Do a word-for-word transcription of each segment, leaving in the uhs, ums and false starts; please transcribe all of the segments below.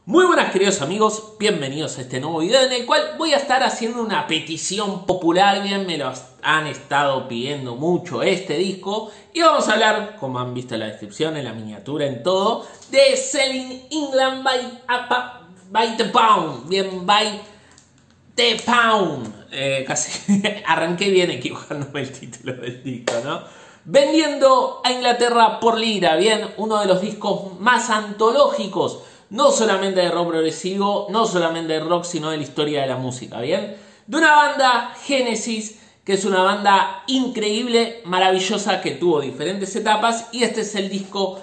Muy buenas queridos amigos, bienvenidos a este nuevo video en el cual voy a estar haciendo una petición popular. Bien, me lo han estado pidiendo mucho este disco y vamos a hablar, como han visto en la descripción, en la miniatura, en todo, de Selling England by, a, by the Pound. Bien, by the Pound. Eh, casi arranqué bien equivocándome el título del disco, ¿no? Vendiendo a Inglaterra por lira. Bien, uno de los discos más antológicos, no solamente de rock progresivo, no solamente de rock, sino de la historia de la música, ¿bien? De una banda, Genesis, que es una banda increíble, maravillosa, que tuvo diferentes etapas, y este es el disco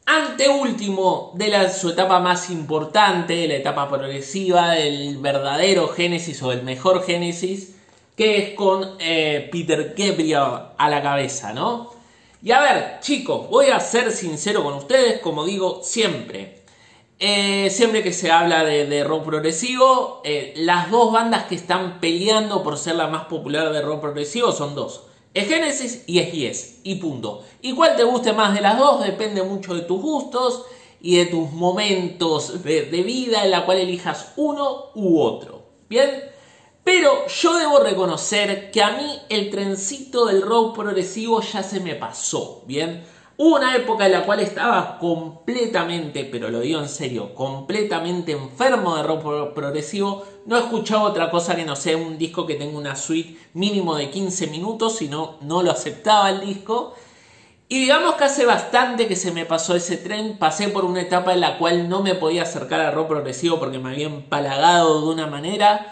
anteúltimo de la, su etapa más importante, la etapa progresiva, del verdadero Genesis o del mejor Genesis, que es con eh, Peter Gabriel a la cabeza, ¿no? Y a ver, chicos, voy a ser sincero con ustedes, como digo siempre. Eh, siempre que se habla de, de rock progresivo, eh, las dos bandas que están peleando por ser la más popular de rock progresivo son dos. Es Genesis y es Yes, y punto. Y cuál te guste más de las dos depende mucho de tus gustos y de tus momentos de, de vida en la cual elijas uno u otro. ¿Bien? Pero yo debo reconocer que a mí el trencito del rock progresivo ya se me pasó. ¿Bien? Hubo una época en la cual estaba completamente, pero lo digo en serio, completamente enfermo de rock progresivo. No escuchaba otra cosa que no sea un disco que tenga una suite mínimo de quince minutos, sino no lo aceptaba el disco. Y digamos que hace bastante que se me pasó ese tren. Pasé por una etapa en la cual no me podía acercar al rock progresivo porque me había empalagado de una manera.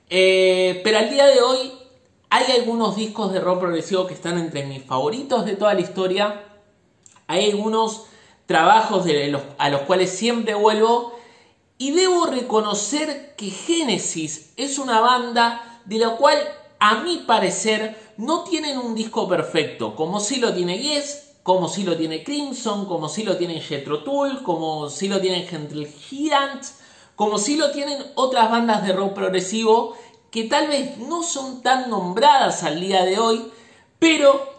Eh, pero al día de hoy hay algunos discos de rock progresivo que están entre mis favoritos de toda la historia. Hay algunos trabajos de los, a los cuales siempre vuelvo, y debo reconocer que Genesis es una banda de la cual, a mi parecer, no tienen un disco perfecto, como si lo tiene Yes, como si lo tiene Crimson, como si lo tiene Jethro Tull, como si lo tienen Gentle Giant, como si lo tienen otras bandas de rock progresivo que tal vez no son tan nombradas al día de hoy, pero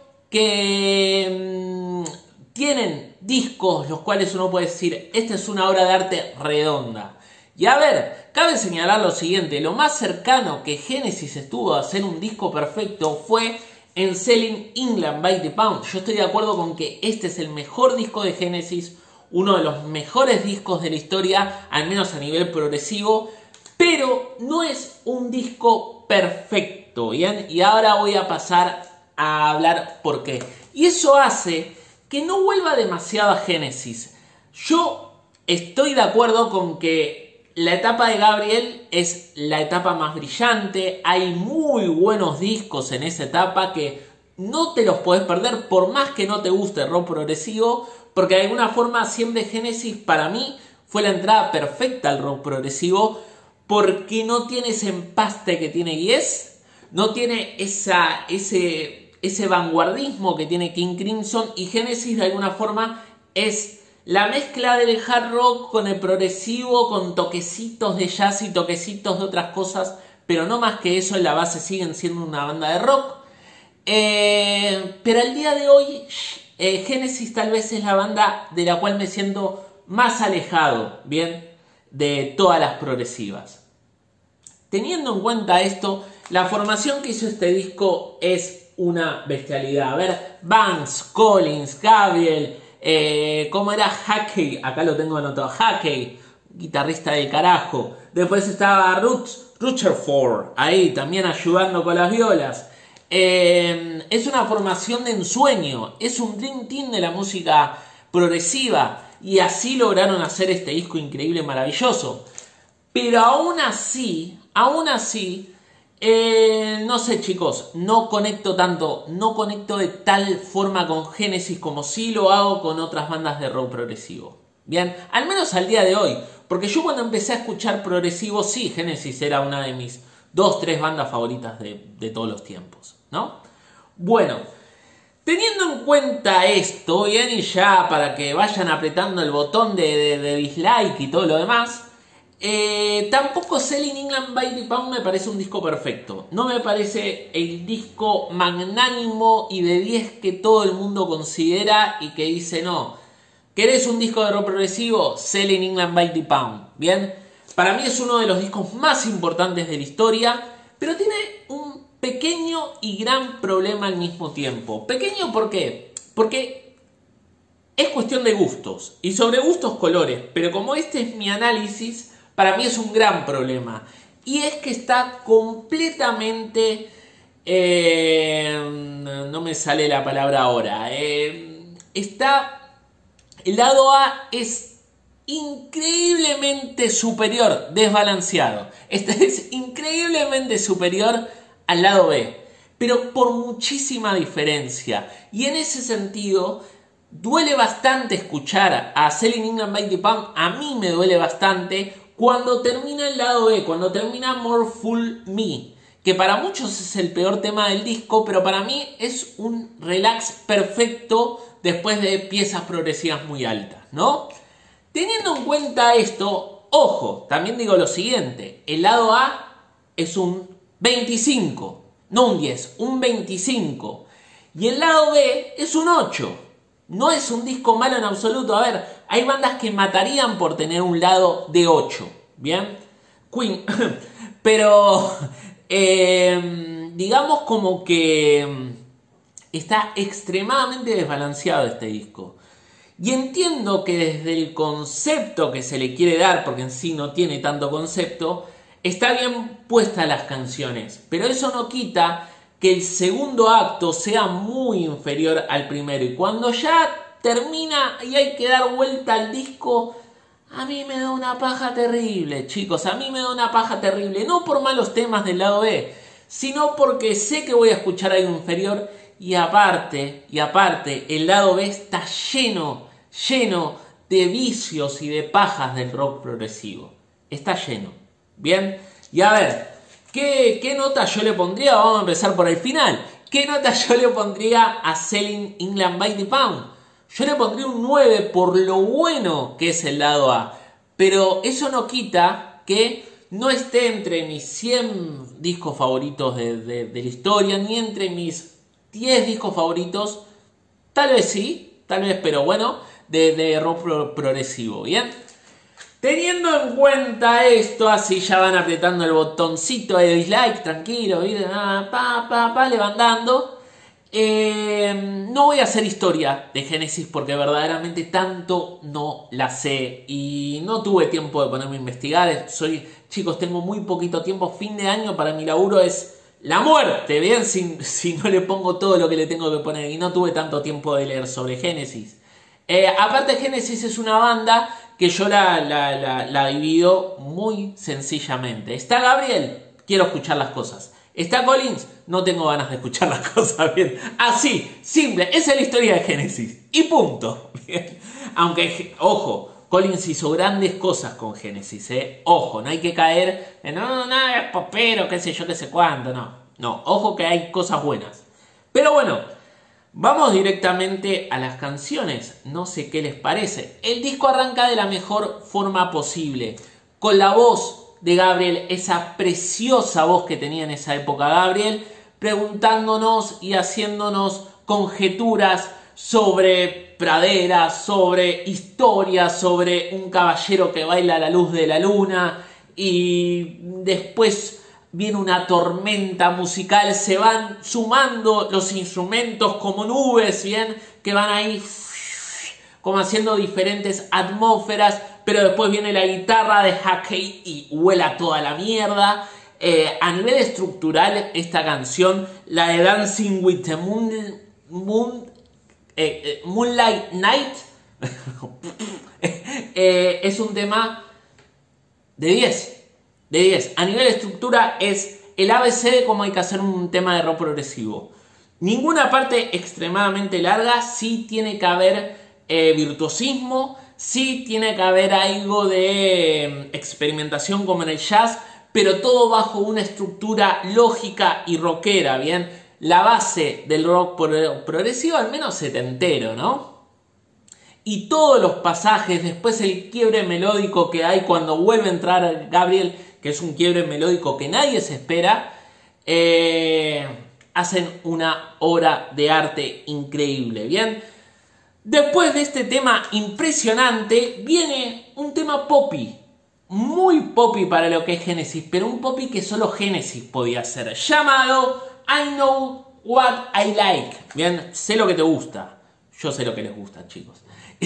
que mmm, tienen discos los cuales uno puede decir, esta es una obra de arte redonda. Y a ver, cabe señalar lo siguiente, lo más cercano que Genesis estuvo a hacer un disco perfecto fue en Selling England by the Pound. Yo estoy de acuerdo con que este es el mejor disco de Genesis, uno de los mejores discos de la historia, al menos a nivel progresivo, pero no es un disco perfecto, ¿bien? Y ahora voy a pasar a hablar por qué. Y eso hace que no vuelva demasiado a Genesis. Yo estoy de acuerdo con que la etapa de Gabriel es la etapa más brillante. Hay muy buenos discos en esa etapa que no te los podés perder por más que no te guste el rock progresivo, porque de alguna forma siempre Genesis para mí fue la entrada perfecta al rock progresivo, porque no tiene ese empaste que tiene Yes, no tiene esa, ese... ese vanguardismo que tiene King Crimson, y Genesis de alguna forma es la mezcla del hard rock con el progresivo, con toquecitos de jazz y toquecitos de otras cosas, pero no más que eso. En la base siguen siendo una banda de rock. Eh, pero al día de hoy eh, Genesis tal vez es la banda de la cual me siento más alejado, bien, de todas las progresivas. Teniendo en cuenta esto, la formación que hizo este disco es una bestialidad. A ver, Banks, Collins, Gabriel, eh, ¿cómo era? Hackey, acá lo tengo anotado, Hackey, guitarrista del carajo. Después estaba Rutz, Rutherford, ahí también ayudando con las violas. Eh, es una formación de ensueño, es un dream team de la música progresiva, y así lograron hacer este disco increíble, maravilloso. Pero aún así, aún así, Eh, no sé chicos, no conecto tanto, no conecto de tal forma con Genesis como sí lo hago con otras bandas de rock progresivo. Bien, al menos al día de hoy, porque yo cuando empecé a escuchar progresivo, sí, Genesis era una de mis dos, tres bandas favoritas de, de todos los tiempos, ¿no? Bueno, teniendo en cuenta esto, bien, y ya para que vayan apretando el botón de, de, de dislike y todo lo demás, Eh, tampoco Selling England by the Pound me parece un disco perfecto. No me parece el disco magnánimo y de diez que todo el mundo considera y que dice no, ¿Querés un disco de rock progresivo? Selling England by the Pound. Bien, para mí es uno de los discos más importantes de la historia, pero tiene un pequeño y gran problema al mismo tiempo. Pequeño, ¿por qué? Porque es cuestión de gustos, y sobre gustos colores, pero como este es mi análisis, para mí es un gran problema. Y es que está completamente... Eh, no me sale la palabra ahora. Eh, está... El lado A es increíblemente superior, desbalanceado. Este es increíblemente superior al lado B, pero por muchísima diferencia. Y en ese sentido, duele bastante escuchar a Selling England by the Pound. A mí me duele bastante cuando termina el lado B, cuando termina More Fool Me, que para muchos es el peor tema del disco, pero para mí es un relax perfecto después de piezas progresivas muy altas, ¿no? Teniendo en cuenta esto, ojo, también digo lo siguiente, el lado A es un veinticinco, no un diez, un veinticinco, y el lado B es un ocho. No es un disco malo en absoluto. A ver, hay bandas que matarían por tener un lado de ocho, ¿bien? Queen, pero eh, digamos como que está extremadamente desbalanceado este disco. Y entiendo que desde el concepto que se le quiere dar, porque en sí no tiene tanto concepto, está bien puestas las canciones. Pero eso no quita que el segundo acto sea muy inferior al primero. Y cuando ya termina y hay que dar vuelta al disco, a mí me da una paja terrible, chicos. A mí me da una paja terrible. No por malos temas del lado B, sino porque sé que voy a escuchar algo inferior. Y aparte, y aparte, el lado B está lleno, lleno de vicios y de pajas del rock progresivo. Está lleno. ¿Bien? Y a ver, ¿qué, qué nota yo le pondría? Vamos a empezar por el final. ¿Qué nota yo le pondría a Selling England by the Pound? Yo le pondría un nueve por lo bueno que es el lado A. Pero eso no quita que no esté entre mis cien discos favoritos de, de, de la historia, ni entre mis diez discos favoritos, tal vez sí, tal vez, pero bueno, de, de rock pro, progresivo, ¿bien? Teniendo en cuenta esto, así ya van apretando el botoncito de dislike, tranquilo, ¿viste? Ah, pa, pa, pa, levantando. Eh, no voy a hacer historia de Genesis porque verdaderamente tanto no la sé y no tuve tiempo de ponerme a investigar. Soy, chicos, tengo muy poquito tiempo, fin de año para mi laburo es la muerte, bien, si, si no le pongo todo lo que le tengo que poner, y no tuve tanto tiempo de leer sobre Genesis. Eh, aparte, Genesis es una banda que yo la, la, la, la divido muy sencillamente. Está Gabriel, quiero escuchar las cosas. Está Collins, no tengo ganas de escuchar las cosas, bien. Así, simple, esa es la historia de Genesis. Y punto. Bien. Aunque, ojo, Collins hizo grandes cosas con Genesis, ¿eh? Ojo, no hay que caer en no, no, no, es popero, qué sé yo, qué sé cuánto, no. No, ojo que hay cosas buenas. Pero bueno, vamos directamente a las canciones. No sé qué les parece. El disco arranca de la mejor forma posible, con la voz de Gabriel, esa preciosa voz que tenía en esa época Gabriel, preguntándonos y haciéndonos conjeturas sobre praderas, sobre historias, sobre un caballero que baila a la luz de la luna, y después viene una tormenta musical, se van sumando los instrumentos como nubes, bien, que van ahí como haciendo diferentes atmósferas, pero después viene la guitarra de Hackey y huela toda la mierda. Eh, a nivel estructural, esta canción, la de Dancing with the Moon, Moon Eh, eh, Moonlight Night eh, es un tema de diez, de diez. A nivel de estructura es el A B C de cómo hay que hacer un tema de rock progresivo. Ninguna parte extremadamente larga, sí tiene que haber eh, virtuosismo, sí tiene que haber algo de eh, experimentación como en el jazz, pero todo bajo una estructura lógica y rockera, ¿bien? La base del rock progresivo, al menos setentero, ¿no? Y todos los pasajes, después el quiebre melódico que hay cuando vuelve a entrar Gabriel, que es un quiebre melódico que nadie se espera, eh, hacen una obra de arte increíble, ¿bien? Después de este tema impresionante, viene un tema poppy. Muy poppy para lo que es Genesis, pero un poppy que solo Genesis podía hacer. Llamado I Know What I Like. Bien, sé lo que te gusta. Yo sé lo que les gusta, chicos.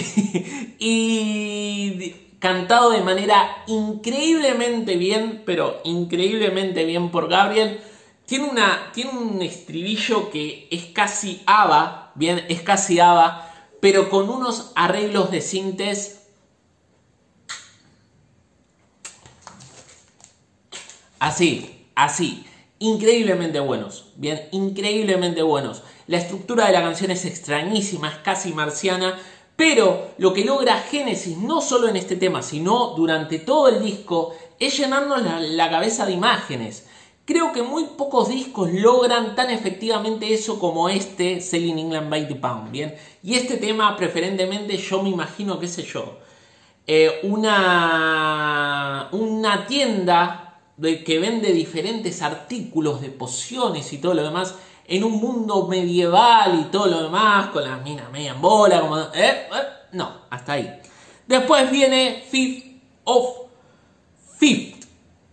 Y cantado de manera increíblemente bien, pero increíblemente bien por Gabriel. Tiene, una, tiene un estribillo que es casi ABBA, bien, es casi ABBA, pero con unos arreglos de sintes así, así, increíblemente buenos, bien, increíblemente buenos. La estructura de la canción es extrañísima, es casi marciana, pero lo que logra Genesis, no solo en este tema, sino durante todo el disco, es llenarnos la, la cabeza de imágenes. Creo que muy pocos discos logran tan efectivamente eso como este, Selling England by the Pound, ¿bien? Y este tema, preferentemente, yo me imagino, qué sé yo, eh, una, una tienda de, que vende diferentes artículos de pociones y todo lo demás, en un mundo medieval y todo lo demás, con las minas media en bola, como... ¿eh? ¿eh? No, hasta ahí. Después viene Fifth of Fifth.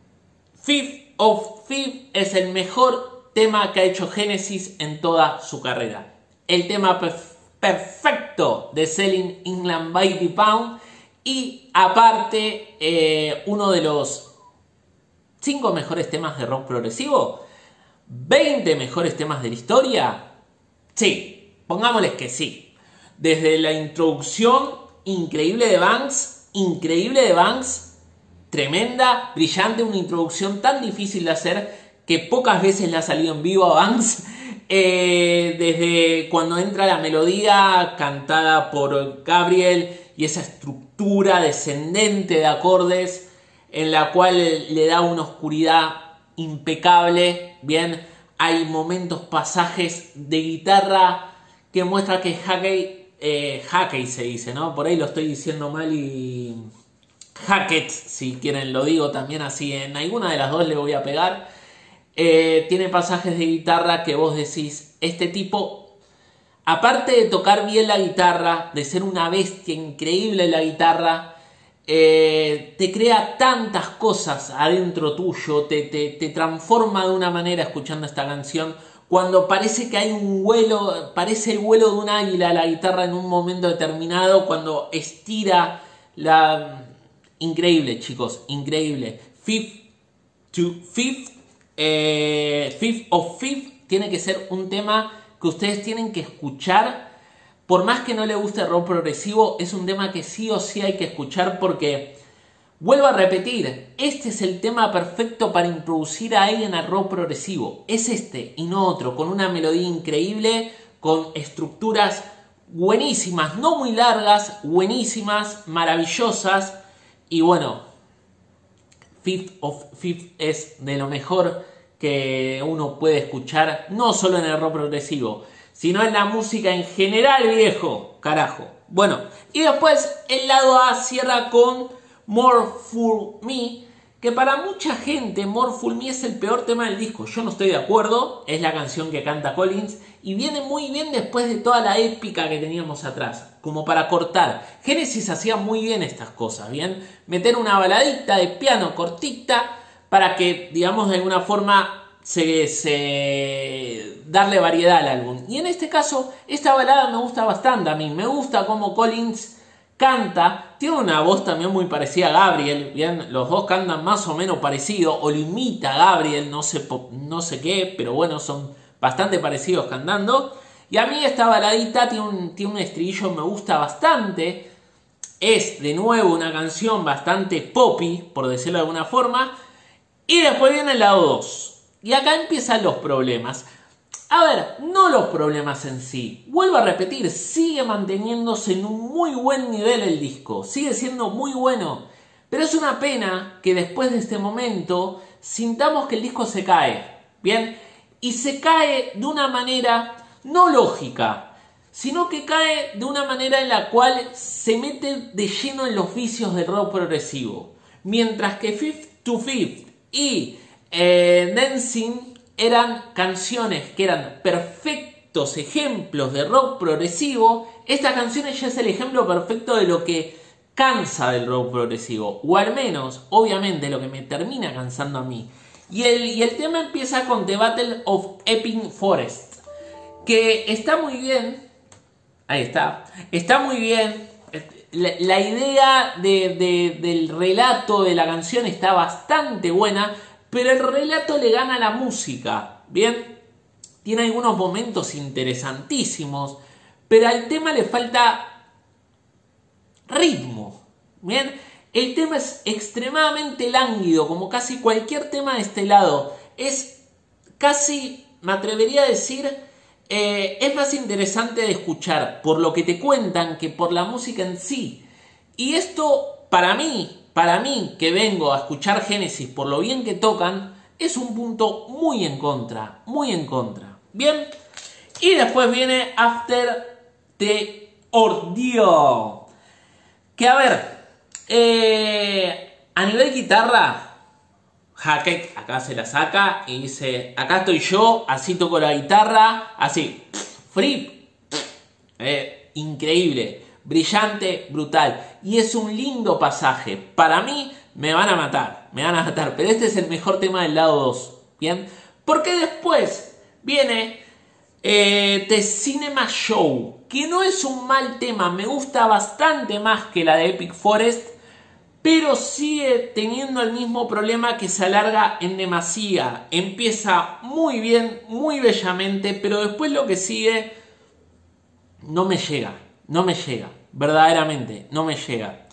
Fifth of Fifth es el mejor tema que ha hecho Genesis en toda su carrera. El tema perf perfecto de Selling England by the Pound. Y aparte, eh, uno de los cinco mejores temas de rock progresivo. ¿veinte mejores temas de la historia? Sí, pongámosles que sí. Desde la introducción increíble de Banks, increíble de Banks, tremenda, brillante, una introducción tan difícil de hacer que pocas veces le ha salido en vivo a Banks. Eh, desde cuando entra la melodía cantada por Gabriel y esa estructura descendente de acordes en la cual le da una oscuridad impecable, bien, hay momentos, pasajes de guitarra que muestra que Hackey, eh, Hackey se dice, ¿no? Por ahí lo estoy diciendo mal y Hackett, si quieren lo digo también así, en alguna de las dos le voy a pegar. Eh, tiene pasajes de guitarra que vos decís, este tipo, aparte de tocar bien la guitarra, de ser una bestia increíble en la guitarra, Eh, te crea tantas cosas adentro tuyo, te, te, te transforma de una manera escuchando esta canción, cuando parece que hay un vuelo, parece el vuelo de un águila la guitarra en un momento determinado, cuando estira la... Increíble, chicos, increíble. Fifth to Fifth, eh, Fifth of Fifth tiene que ser un tema que ustedes tienen que escuchar. Por más que no le guste el rock progresivo, es un tema que sí o sí hay que escuchar porque, vuelvo a repetir, este es el tema perfecto para introducir a alguien al rock progresivo. Es este y no otro, con una melodía increíble, con estructuras buenísimas, no muy largas, buenísimas, maravillosas. Y bueno, Fifth of Fifth es de lo mejor que uno puede escuchar, no solo en el rock progresivo, sino en la música en general, viejo, carajo. Bueno, y después el lado A cierra con More Fool Me, que para mucha gente More Fool Me es el peor tema del disco. Yo no estoy de acuerdo, es la canción que canta Collins y viene muy bien después de toda la épica que teníamos atrás, como para cortar. Genesis hacía muy bien estas cosas, ¿bien? Meter una baladita de piano cortita para que, digamos, de alguna forma... Se, se darle variedad al álbum. Y en este caso, esta balada me gusta bastante a mí. Me gusta cómo Collins canta. Tiene una voz también muy parecida a Gabriel. Bien, los dos cantan más o menos parecido. O lo imita a Gabriel, no sé, no sé qué. Pero bueno, son bastante parecidos cantando. Y a mí esta baladita tiene un, tiene un estribillo que me gusta bastante. Es de nuevo una canción bastante poppy, por decirlo de alguna forma. Y después viene el lado dos. Y acá empiezan los problemas. A ver, no los problemas en sí. Vuelvo a repetir, sigue manteniéndose en un muy buen nivel el disco. Sigue siendo muy bueno. Pero es una pena que después de este momento sintamos que el disco se cae. ¿Bien? Y se cae de una manera no lógica, sino que cae de una manera en la cual se mete de lleno en los vicios del rock progresivo. Mientras que Fifth to Fifth y... Eh, Dancing eran canciones que eran perfectos ejemplos de rock progresivo, esta canción ya es el ejemplo perfecto de lo que cansa del rock progresivo, o al menos, obviamente, lo que me termina cansando a mí. Y el, y el tema empieza con The Battle of Epping Forest, que está muy bien, ahí está, está muy bien, la, la idea de, de, del relato de la canción está bastante buena, pero el relato le gana a la música, ¿bien? Tiene algunos momentos interesantísimos, pero al tema le falta ritmo, ¿bien? El tema es extremadamente lánguido, como casi cualquier tema de este lado. Es casi, me atrevería a decir, eh, es más interesante de escuchar por lo que te cuentan que por la música en sí. Y esto, para mí, para mí que vengo a escuchar Genesis por lo bien que tocan, es un punto muy en contra, muy en contra. Bien, y después viene After the Ordeal. Que a ver, eh, a nivel guitarra, Hackett acá se la saca y dice, acá estoy yo, así toco la guitarra, así, free, eh, increíble, brillante, brutal. Y es un lindo pasaje. Para mí me van a matar, me van a matar, pero este es el mejor tema del lado dos, ¿bien? Porque después viene eh, The Cinema Show, que no es un mal tema, me gusta bastante más que la de Epic Forest, pero sigue teniendo el mismo problema que se alarga en demasía. Empieza muy bien, muy bellamente, pero después lo que sigue no me llega, no me llega, verdaderamente, no me llega.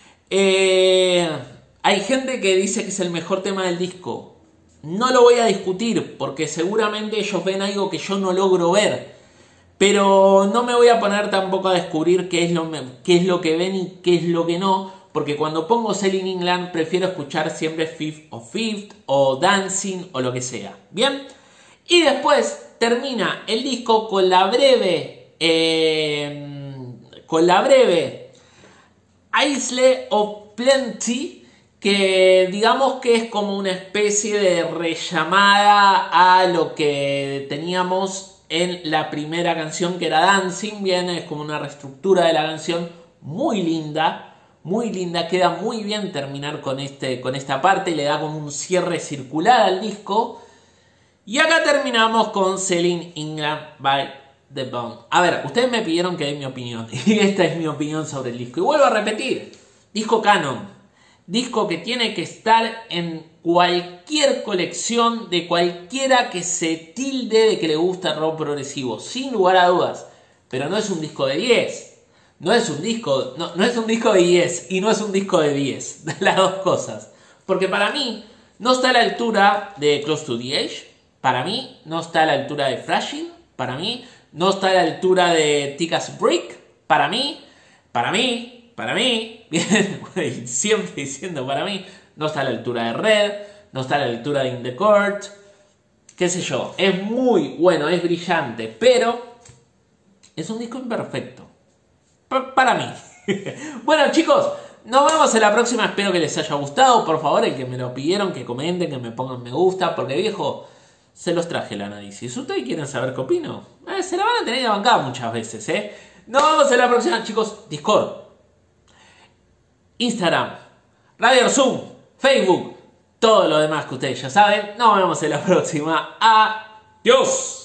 Eh, hay gente que dice que es el mejor tema del disco. No lo voy a discutir, porque seguramente ellos ven algo que yo no logro ver. Pero no me voy a poner tampoco a descubrir qué es lo, qué es lo que ven y qué es lo que no, porque cuando pongo Selling England prefiero escuchar siempre Fifth of Fifth o Dancing o lo que sea. Bien, y después termina el disco con la breve, eh, con la breve Isle of Plenty, que digamos que es como una especie de rellamada a lo que teníamos en la primera canción, que era Dancing. Bien, es como una reestructura de la canción muy linda, muy linda. Queda muy bien terminar con, este, con esta parte, le da como un cierre circular al disco. Y acá terminamos con Selling England by The Bone. A ver, ustedes me pidieron que dé mi opinión, y esta es mi opinión sobre el disco. Y vuelvo a repetir, disco canon. Disco que tiene que estar en cualquier colección de cualquiera que se tilde de que le gusta el rock progresivo, sin lugar a dudas. Pero no es un disco de diez. No es un disco, no, no es un disco de diez y no es un disco de diez. Las dos cosas. Porque para mí no está a la altura de Close to the Edge. Para mí no está a la altura de Fragile. Para mí no está a la altura de Thick as Brick. Para mí, para mí... Para mí, bien, siempre diciendo para mí, no está a la altura de Red, no está a la altura de In the Court, qué sé yo, es muy bueno, es brillante, pero es un disco imperfecto, pa para mí. Bueno chicos, nos vemos en la próxima, espero que les haya gustado, por favor, el que me lo pidieron, que comenten, que me pongan me gusta, porque viejo, se los traje el análisis. ¿Ustedes quieren saber qué opino? Eh, se la van a tener que bancar muchas veces, ¿eh? Nos vemos en la próxima chicos, Discord, Instagram, Radio Zoom, Facebook, todo lo demás que ustedes ya saben. Nos vemos en la próxima. Adiós.